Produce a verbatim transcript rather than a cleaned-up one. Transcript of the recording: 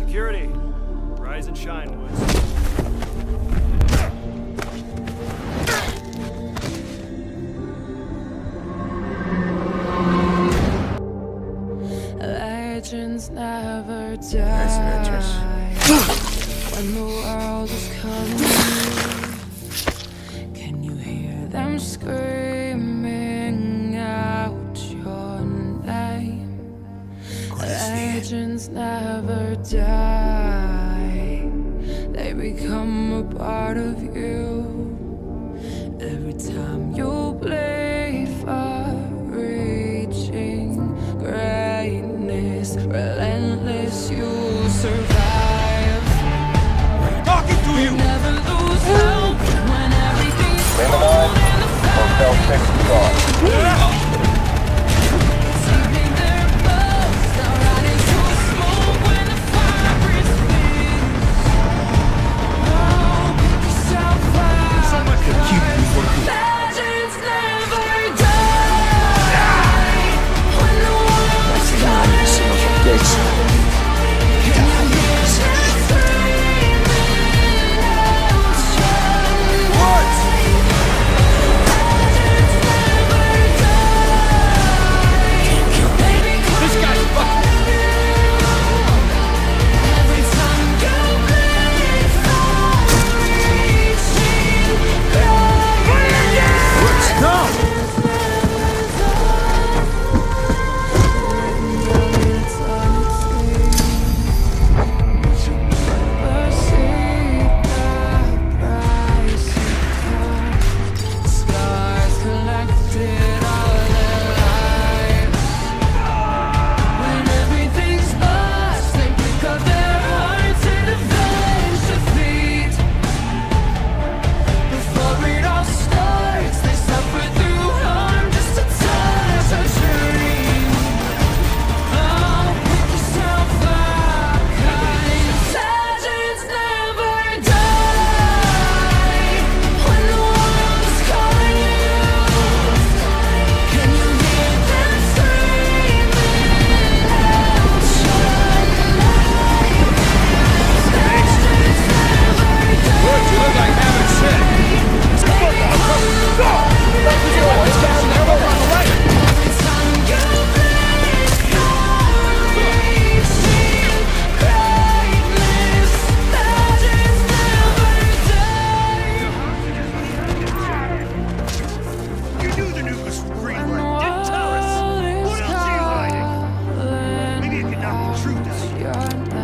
Security, rise and shine, Woods. Legends never die. When the world is coming, can you hear them screaming out your name? Legends never die. They become a part of you. Every time you bleed for reaching greatness, relentless, you survive. Talking to you! Never lose hope when everything's Lima cold nine, and the Hotel six is gone. Sleeping their boats, now right into a smoke when the fire is big. Oh, pick yourself up. So much to keep you working. Legends never die. When the world is coming, can you hear them screaming out your name? Legends never die. They become This guy's fucking. every time you bleed for reaching greatness. Let's go! Scars collected all their lives. When everything's lost, they pick up their hearts and avenge defeat. Before it all starts, they suffer through harm just to touch a dream. Oh, pick yourself up, kind. Legends never die. When the world is calling you, can you hear them screaming out your name? Legends never die. Good, you look like having shit. Every time you bleed for reaching greatness, legends never die. You knew the nuke was from green When the light. Didn't tell us. world is What else are you hiding? calling Maybe you can knock the truth out of you. your name.